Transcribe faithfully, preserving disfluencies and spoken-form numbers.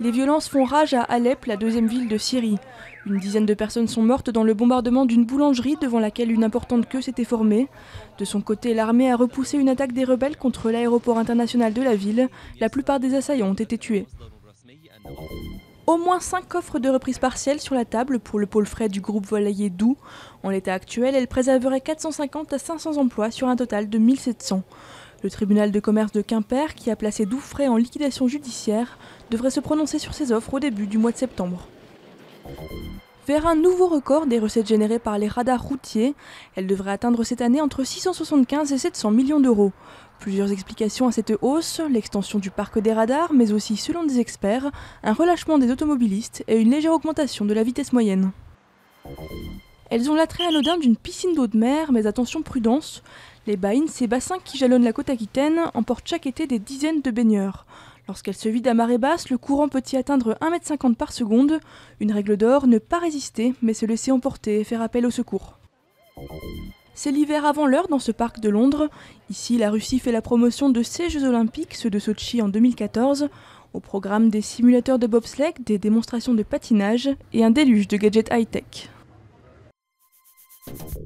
Les violences font rage à Alep, la deuxième ville de Syrie. Une dizaine de personnes sont mortes dans le bombardement d'une boulangerie devant laquelle une importante queue s'était formée. De son côté, l'armée a repoussé une attaque des rebelles contre l'aéroport international de la ville. La plupart des assaillants ont été tués. Au moins cinq coffres de reprise partielle sur la table pour le pôle frais du groupe volailler Doux. En l'état actuel, elle préserverait quatre cent cinquante à cinq cents emplois sur un total de mille sept cents. Le tribunal de commerce de Quimper, qui a placé Doux Frais en liquidation judiciaire, devrait se prononcer sur ses offres au début du mois de septembre. Vers un nouveau record des recettes générées par les radars routiers, elles devraient atteindre cette année entre six cent soixante-quinze et sept cents millions d'euros. Plusieurs explications à cette hausse, l'extension du parc des radars, mais aussi, selon des experts, un relâchement des automobilistes et une légère augmentation de la vitesse moyenne. Elles ont l'attrait anodin d'une piscine d'eau de mer, mais attention prudence, les baïnes, ces bassins qui jalonnent la côte aquitaine, emportent chaque été des dizaines de baigneurs. Lorsqu'elle se vide à marée basse, le courant peut y atteindre un mètre cinquante par seconde. Une règle d'or, ne pas résister, mais se laisser emporter et faire appel au secours. C'est l'hiver avant l'heure dans ce parc de Londres. Ici, la Russie fait la promotion de ses Jeux Olympiques, ceux de Sotchi en deux mille quatorze. Au programme des simulateurs de bobsleigh, des démonstrations de patinage et un déluge de gadgets high-tech.